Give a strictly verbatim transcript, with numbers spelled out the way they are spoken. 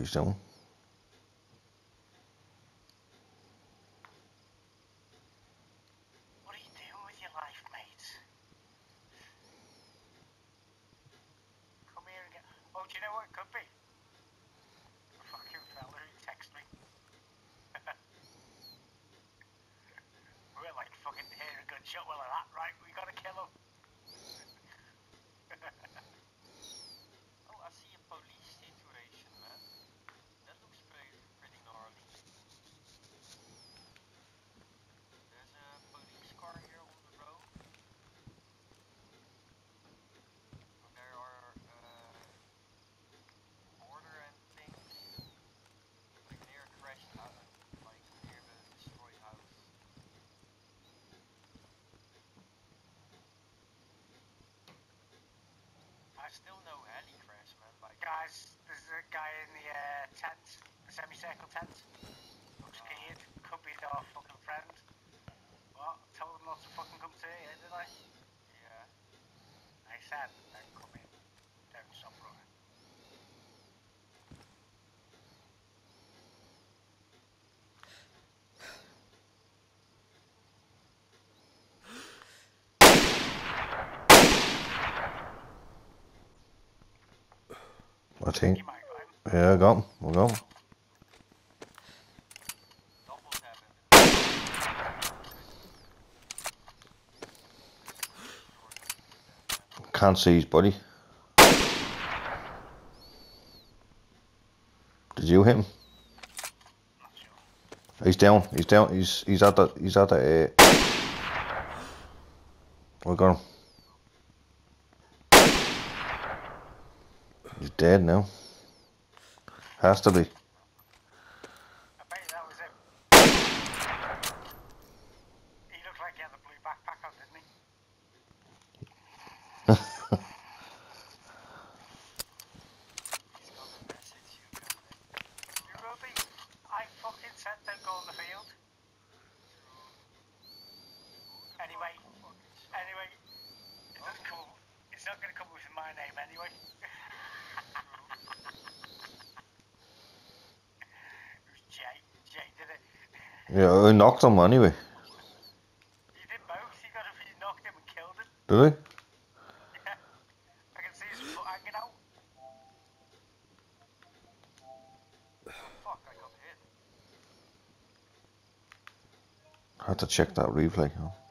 he's doing. What are you doing with your life, mate? Come here and get... Oh, do you know what it could be? A fucking fella who texted me. We're like fucking hear a gunshot well of that, right? We gotta kill him. Oh, I see a police situation, man. That looks pretty, pretty gnarly. There's a police car here on the road. There are uh, mortar and things, like near a crashed out, like near the destroyed house. I still know heli crash, man. Like, Guys, there's a guy in the uh, tent, the semicircle tent. Looks Uh, scared. Could be our fucking friend. What? Told him not to fucking come to here, did I? yeah. I said, don't come in. Don't stop running. I think. You might got him. Yeah, I got him. I got him. Doubles happened. Can't see his body. Did you hit him? Not sure. He's down. He's down. He's he's at the he's at the. Uh... We got him. He's dead now. Has to be. I bet you that was him. He looked like he had the blue backpack on, didn't he? He's got a message you can make. You Robbie, I fucking said don't go on the field. Anyway, anyway, it doesn't come. It's not going to come with my name anyway. It was Jay. Jay did it. Yeah, I knocked him anyway. You did both. You got him. You knocked him and killed him. Did I? Yeah. I can see his foot hanging out. Oh fuck, I got hit. I had to check that replay. Huh?